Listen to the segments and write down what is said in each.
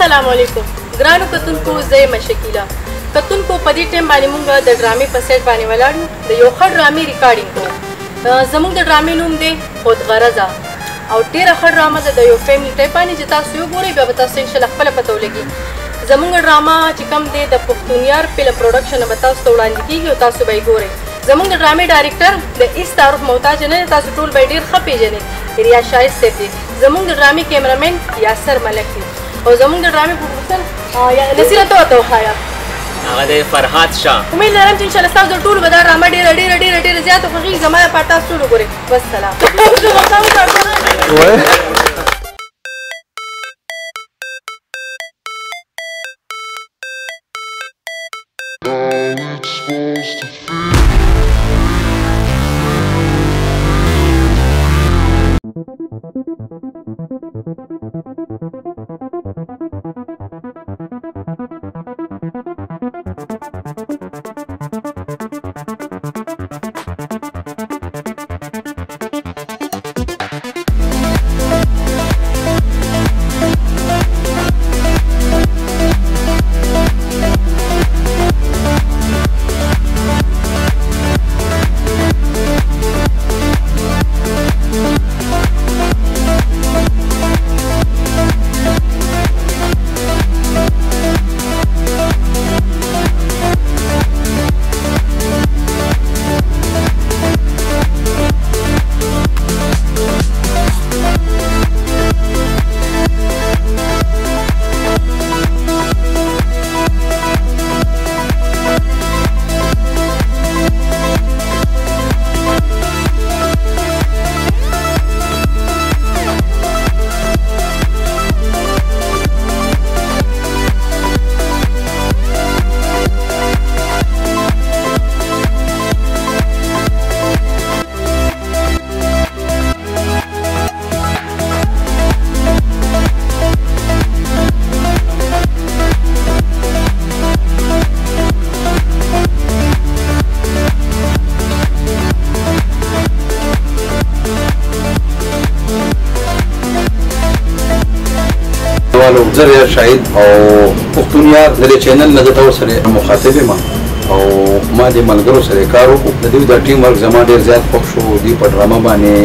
السلام علیکم ګرانو کتونکو زه یم شکیله کتونکو په دې ټیم باندې موږ د ډرامې په سیټ باندې ولاړ یو د یو ښه ډرامې ریکارډینګ کوو زموږ د ډرامې نوم دی خود غرضه او ډېره ښه ډرامه ده د یو فیملي ټایپ باندې چې تاسو وګورئ بیا به تاسو انشاءالله خپله پته ولګي زموږ ډرامه چې کوم دی د پښتونیار فلم پروډکشن نه به تاسو ته وړاندې کېږي او تاسو به یې ګورئ زموږ د ډرامې ډایرکټر د هېڅ تعارف محتاج نه دی تاسو ټول به یې ډېر ښه پېژنئ ریاض شاهد صاحب دی زموږ د ډرامې کیمرامین یاسر ملک دی او زموږ د ډرامې پروډوسر نصیر ته ورته وښایه هغه دی فرهاد شاه امید لرم چې انشاءالله ستاسو د ټولو به دا ډرامه ډېره ډېره ډېره ډېره زیاته خوښېږي زما لپاره تاسو ټول وګورئ والسلام زه ریاض شاهد او پښتونیار د دې چینل نه د سره مخاطب یم او ما د ملګرو سره کار وکړو د دوی د ټیم ورک زما ډېر زیات خوښ شو دوی په ډرامه باندې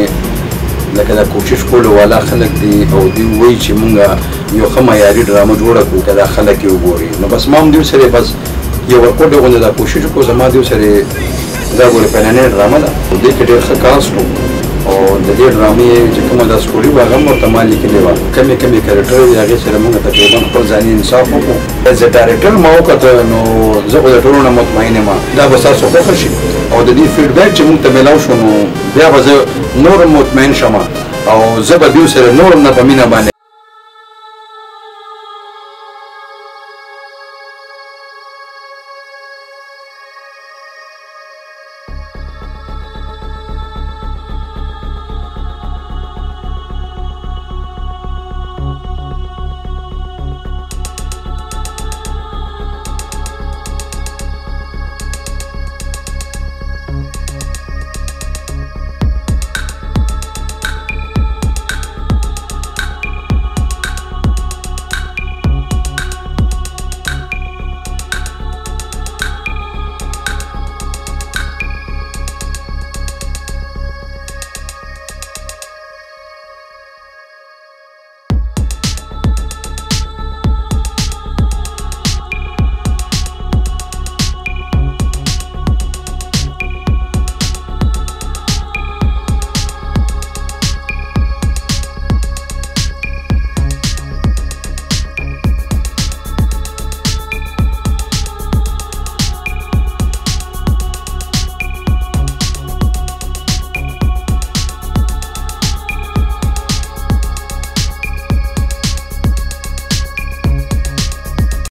لکه د کوشش کولو والا خلک دي او دوی وایي چې مونږ یو ښه معیاري ډرامه جوړه کړو که دا خلک یې وګوري نو بس ما هم دوی سره بس یو ورکوټ غوندې دا کوشش وکړو زما دوی سره دا ګورې پیلنۍ ډرامه ده دې کې ډېر ښه کاسټ و او د دې ډرامې چې کومه دا سټوري وه هغه هم ورته ما لیکلې وه کمې کمې کرکټر وې هغې سره مونږ تقریبا خپل ځاني انصاف وکړو ایز ا ډایرکټر ما وکته نو زه خو د ټولو نه مطمئن یم دا به ستاسو خوښه شي او د دې فیډبیک چې مونږ ته میلاو شو نو بیا به زه نور مطمئن شم او زه به دوی سره نور هم نه په مینه باندې